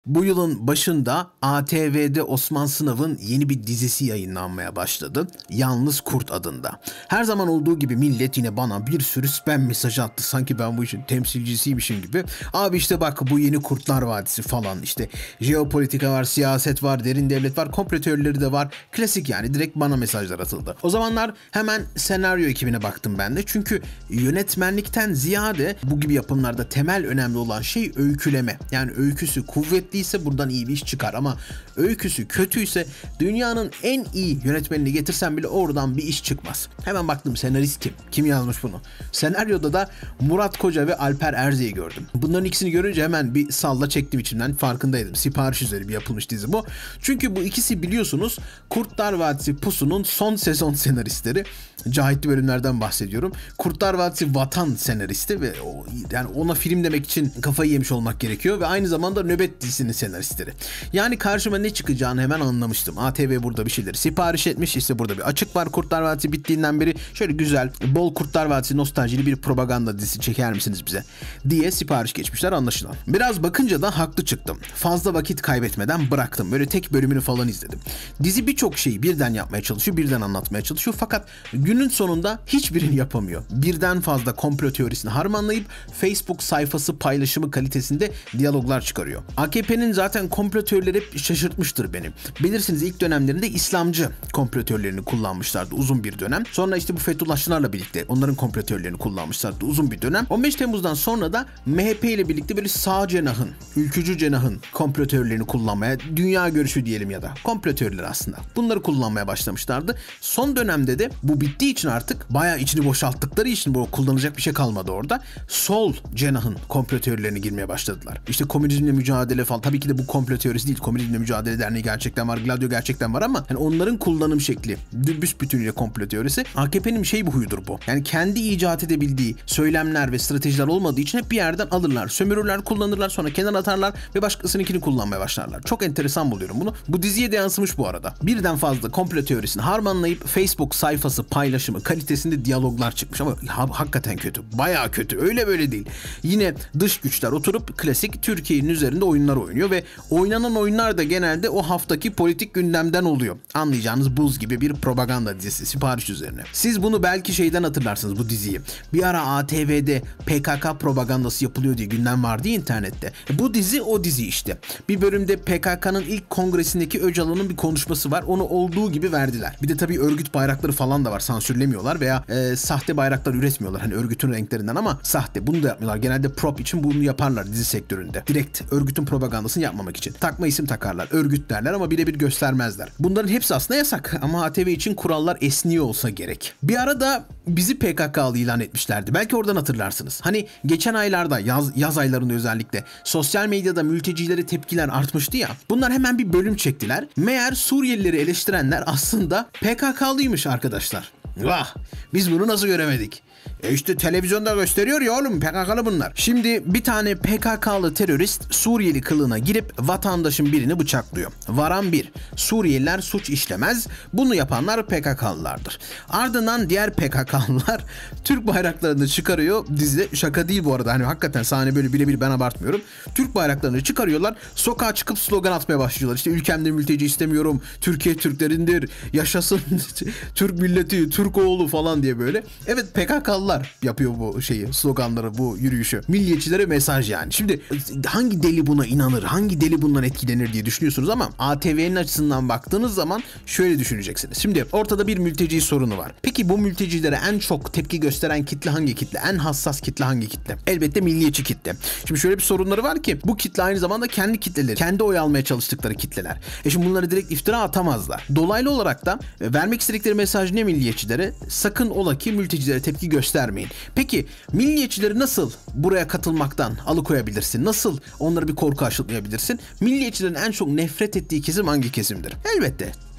Bu yılın başında ATV'de Osman Sınav'ın yeni bir dizisi yayınlanmaya başladı. Yalnız Kurt adında. Her zaman olduğu gibi millet yine bana bir sürü spam mesajı attı. Sanki ben bu işin temsilcisiymişim gibi. Abi işte bak bu yeni Kurtlar Vadisi falan, işte jeopolitika var, siyaset var, derin devlet var, komplo teorileri de var. Klasik yani, direkt bana mesajlar atıldı. O zamanlar hemen senaryo ekibine baktım ben de. Çünkü yönetmenlikten ziyade bu gibi yapımlarda temel önemli olan şey öyküleme. Yani öyküsü kuvvetliyse buradan iyi bir iş çıkar, ama öyküsü kötüyse dünyanın en iyi yönetmenini getirsen bile oradan bir iş çıkmaz. Hemen baktım senarist kim? Kim yazmış bunu? Senaryoda da Murat Koca ve Alper Erze'yi gördüm. Bunların ikisini görünce hemen bir salla çektim içimden, farkındaydım. Sipariş üzeri bir yapılmış dizi bu. Çünkü bu ikisi biliyorsunuz Kurtlar Vadisi Pusu'nun son sezon senaristleri. Cahitli bölümlerden bahsediyorum. Kurtlar Vadisi Vatan senaristi ve yani ona film demek için kafayı yemiş olmak gerekiyor ve aynı zamanda Nöbet dizisinin senaristleri. Yani karşıma ne çıkacağını hemen anlamıştım. ATV burada bir şeyleri sipariş etmiş. İşte burada bir açık var. Kurtlar Vadisi bittiğinden beri şöyle güzel, bol Kurtlar Vadisi nostaljili bir propaganda dizisi çeker misiniz bize diye sipariş geçmişler anlaşılan. Biraz bakınca da haklı çıktım. Fazla vakit kaybetmeden bıraktım. Böyle tek bölümünü falan izledim. Dizi birçok şeyi birden yapmaya çalışıyor, birden anlatmaya çalışıyor, fakat günün sonunda hiçbirini yapamıyor. Birden fazla komplo teorisini harmanlayıp Facebook sayfası paylaşımı kalitesinde diyaloglar çıkarıyor. AKP'nin zaten komplo teorileri hep şaşırtmıştır beni. Bilirsiniz ilk dönemlerinde İslamcı komplo teorilerini kullanmışlardı uzun bir dönem. Sonra işte bu Fethullahçılarla birlikte onların komplo teorilerini kullanmışlardı uzun bir dönem. 15 Temmuz'dan sonra da MHP ile birlikte böyle sağ cenahın, ülkücü cenahın komplo teorilerini kullanmaya, dünya görüşü diyelim ya da komplo teorileri aslında, bunları kullanmaya başlamışlardı. Son dönemde de bu bittiği için artık bayağı içini boşalttıkları için bu kullanacak bir şey kalmadı orada. Sol cenahın komplo teorilerine girmeye başladılar. İşte komünizmle mücadele falan. Tabii ki de bu komplo teorisi değil. Komünizmle Mücadele Derneği gerçekten var. Gladio gerçekten var, ama yani onların kullanım şekli büsbütünüyle komplo teorisi. AKP'nin bu huyudur bu. Yani kendi icat edebildiği söylemler ve stratejiler olmadığı için hep bir yerden alırlar. Sömürürler, kullanırlar, sonra kenara atarlar ve başkasınınkini kullanmaya başlarlar. Çok enteresan buluyorum bunu. Bu diziye de yansımış bu arada. Birden fazla komplo teorisini harmanlayıp Facebook sayfası paylaşımı kalitesinde diyaloglar çıkmış, ama hakikaten kötü. Bayağı kötü. Öyle böyle değil. Yine dış güçler oturup klasik Türkiye'nin üzerinde oyunlar oynuyor ve oynanan oyunlar da genelde o haftaki politik gündemden oluyor. Anlayacağınız buz gibi bir propaganda dizisi sipariş üzerine. Siz bunu belki şeyden hatırlarsınız, bu diziyi. Bir ara ATV'de PKK propagandası yapılıyor diye gündem vardı ya internette. Bu dizi o dizi işte. Bir bölümde PKK'nın ilk kongresindeki Öcalan'ın bir konuşması var. Onu olduğu gibi verdiler. Bir de tabii örgüt bayrakları falan da var. Sansürlemiyorlar veya sahte bayraklar üretmiyorlar. Hani örgütün renklerinden, ama sahte. Bunu da yapmıyorlar. Genelde prop için bunu yaparlar dizi sektöründe. Direkt örgütün propagandasını yapmamak için. Takma isim takarlar. Örgüt derler ama birebir göstermezler. Bunların hepsi aslında yasak. Ama ATV için kurallar esniyor olsa gerek. Bir ara da bizi PKK'lı ilan etmişlerdi. Belki oradan hatırlarsınız. Hani geçen aylarda, yaz aylarında özellikle sosyal medyada mültecilere tepkiler artmıştı ya. Bunlar hemen bir bölüm çektiler. Meğer Suriyelileri eleştirenler aslında PKK'lıymış arkadaşlar. Vah! Biz bunu nasıl göremedik? İşte televizyonda gösteriyor ya oğlum, PKK'lı bunlar. Şimdi bir tane PKK'lı terörist Suriyeli kılığına girip vatandaşın birini bıçaklıyor. Varan bir. Suriyeliler suç işlemez. Bunu yapanlar PKK'lılardır. Ardından diğer PKK'lılar Türk bayraklarını çıkarıyor. Dizide şaka değil bu arada. Hani hakikaten sahne böyle, birebir, ben abartmıyorum. Türk bayraklarını çıkarıyorlar. Sokağa çıkıp slogan atmaya başlıyorlar. İşte ülkemde mülteci istemiyorum. Türkiye Türklerindir. Yaşasın Türk milleti, Türk oğlu falan diye böyle. Evet, PKK'lılar yapıyor bu şeyi, sloganları, bu yürüyüşü. Milliyetçilere mesaj yani. Şimdi hangi deli buna inanır, hangi deli bundan etkilenir diye düşünüyorsunuz, ama ATV'nin açısından baktığınız zaman şöyle düşüneceksiniz. Şimdi ortada bir mülteci sorunu var. Peki bu mültecilere en çok tepki gösteren kitle hangi kitle? En hassas kitle hangi kitle? Elbette milliyetçi kitle. Şimdi şöyle bir sorunları var ki, bu kitle aynı zamanda kendi kitleleri, kendi oy almaya çalıştıkları kitleler. Şimdi bunları direkt iftira atamazlar. Dolaylı olarak da vermek istedikleri mesaj ne milliyetçilere? Sakın ola ki mültecilere tepki göstermeyin. Peki milliyetçileri nasıl buraya katılmaktan alıkoyabilirsin? Nasıl onlara bir korku aşılayabilirsin? Milliyetçilerin en çok nefret ettiği kesim hangi kesimdir? Elbette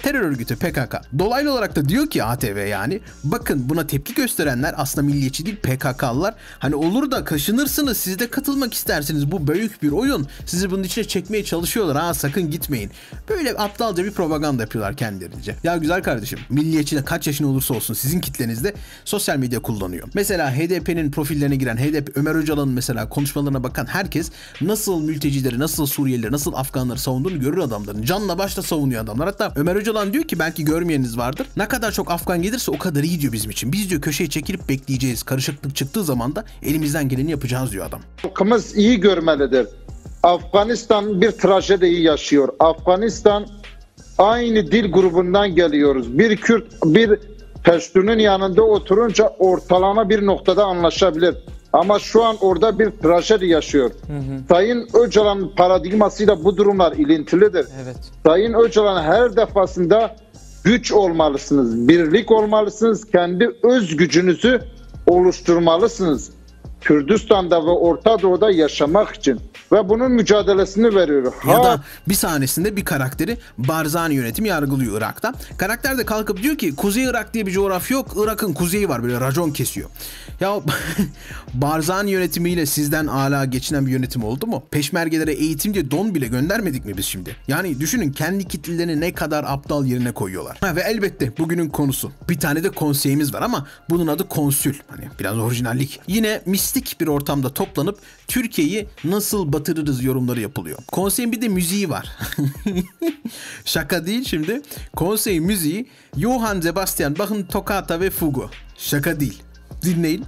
Terör örgütü PKK. Dolaylı olarak da diyor ki ATV yani, bakın buna tepki gösterenler aslında milliyetçi değil PKK'lılar. Hani olur da kaşınırsınız, siz de katılmak istersiniz. Bu büyük bir oyun. Sizi bunun içine çekmeye çalışıyorlar. Ha, sakın gitmeyin. Böyle aptalca bir propaganda yapıyorlar kendilerince. Ya güzel kardeşim, milliyetçi de kaç yaşın olursa olsun sizin kitlenizde sosyal medya kullanıyor. Mesela HDP'nin profillerine giren, HDP Ömer Öcalan'ın mesela konuşmalarına bakan herkes nasıl mültecileri, nasıl Suriyelileri, nasıl Afganları savunduğunu görür adamların. Canla başla savunuyor adamlar. Hatta Ömer Öcalan diyor ki, belki görmeyeniniz vardır, ne kadar çok Afgan gelirse o kadar iyi diyor bizim için. Biz diyor köşeye çekilip bekleyeceğiz. Karışıklık çıktığı zaman da elimizden geleni yapacağız diyor adam. Halkımız iyi görmelidir. Afganistan bir trajediyi yaşıyor. Afganistan aynı dil grubundan geliyoruz. Bir Kürt, bir Peştun'un yanında oturunca ortalama bir noktada anlaşabilir. Ama şu an orada bir trajedi yaşıyor. Sayın Öcalan'ın paradigmasıyla bu durumlar ilintilidir. Evet. Sayın Öcalan her defasında güç olmalısınız, birlik olmalısınız, kendi öz gücünüzü oluşturmalısınız. Kürdistan'da ve Orta Doğu'da yaşamak için ve bunun mücadelesini veriyor. Ya da bir sahnesinde bir karakteri Barzani yönetimi yargılıyor Irak'ta. Karakter de kalkıp diyor ki Kuzey Irak diye bir coğrafya yok. Irak'ın kuzeyi var, böyle racon kesiyor. Ya Barzani yönetimiyle sizden âlâ geçinen bir yönetim oldu mu? Peşmergelere eğitim diye don bile göndermedik mi biz şimdi? Yani düşünün kendi kitlelerini ne kadar aptal yerine koyuyorlar. Ha, ve elbette bugünün konusu. Bir tane de konseyimiz var ama bunun adı konsül. Hani biraz orijinallik. Yine mistik bir ortamda toplanıp Türkiye'yi nasıl batırırız yorumları yapılıyor. Konseyin bir de müziği var. Şaka değil şimdi. Konseyin müziği Johann Sebastian Bach'ın Toccata ve Fugu. Şaka değil. Dinleyin.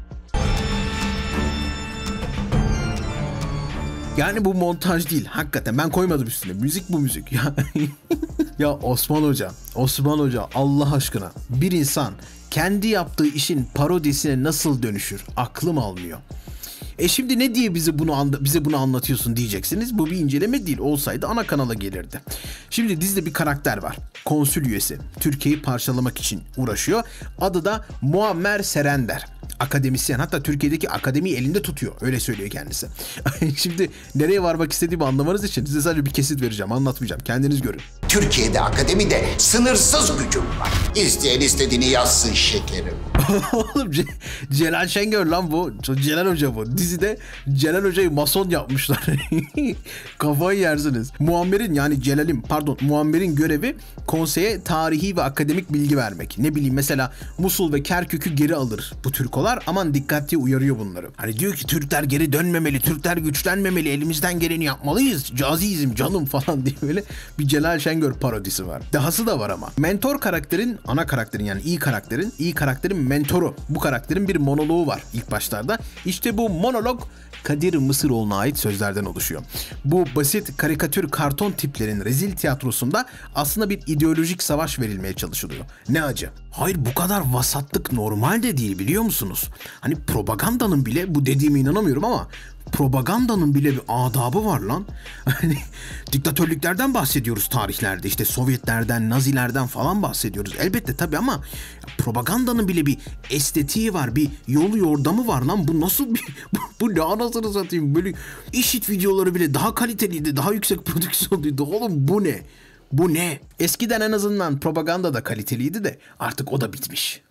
Yani bu montaj değil. Hakikaten ben koymadım üstüne. Müzik bu müzik. Ya Osman Hoca Allah aşkına, bir insan kendi yaptığı işin parodisine nasıl dönüşür? Aklım almıyor. Şimdi ne diye bize bunu anlatıyorsun diyeceksiniz. Bu bir inceleme değil. Olsaydı ana kanala gelirdi. Şimdi dizide bir karakter var. Konsül üyesi. Türkiye'yi parçalamak için uğraşıyor. Adı da Muammer Serender. Akademisyen, hatta Türkiye'deki akademiyi elinde tutuyor. Öyle söylüyor kendisi. Şimdi nereye varmak istediğimi anlamanız için size sadece bir kesit vereceğim. Anlatmayacağım. Kendiniz görün. Türkiye'de akademide sınırsız gücüm var. İsteyen istediğini yazsın şekerim. Oğlum Celal Şengör lan bu. Celal Hoca bu. Dizide Celal Hoca'yı mason yapmışlar. Kafayı yersiniz. Muammer'in görevi konseye tarihi ve akademik bilgi vermek. Ne bileyim mesela Musul ve Kerkük'ü geri alır bu Türkolar. Aman dikkat diye uyarıyor bunları. Hani diyor ki Türkler geri dönmemeli, Türkler güçlenmemeli, elimizden geleni yapmalıyız. Cazizim canım falan diye böyle bir Celal Şengör parodisi var. Dahası da var ama. Mentor karakterin, ana karakterin yani iyi karakterin mentoru. Bu karakterin bir monoloğu var ilk başlarda. İşte bu monolog Kadir Mısıroğlu'na ait sözlerden oluşuyor. Bu basit karikatür karton tiplerin rezil tiyatrosunda aslında bir ideolojik savaş verilmeye çalışılıyor. Ne acı. Hayır, bu kadar vasatlık normal de değil, biliyor musunuz? Hani propagandanın bile, bu dediğime inanamıyorum ama propagandanın bile bir adabı var lan. Hani diktatörlüklerden bahsediyoruz tarihlerde, işte Sovyetlerden, Nazilerden falan bahsediyoruz. Elbette tabii ama propagandanın bile bir estetiği var, bir yolu yordamı var lan. Bu nasıl bir bu ne anasını satayım, böyle IŞİD videoları bile daha kaliteliydi, daha yüksek prodüksiyonluydu. Oğlum bu ne? Bu ne? Eskiden en azından propaganda da kaliteliydi de artık o da bitmiş.